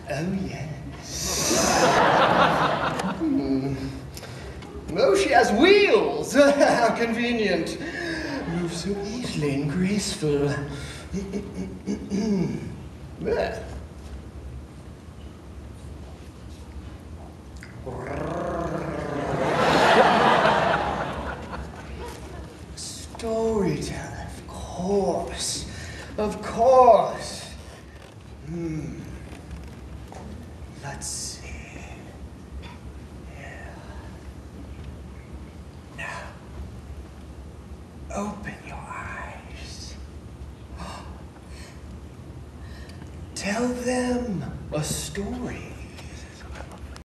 Oh, yes. Oh, she has wheels. How convenient. Move so easily and graceful. There. Storyteller, of course. Of course. Let's see. Yeah. Now, open your eyes. Tell them a story.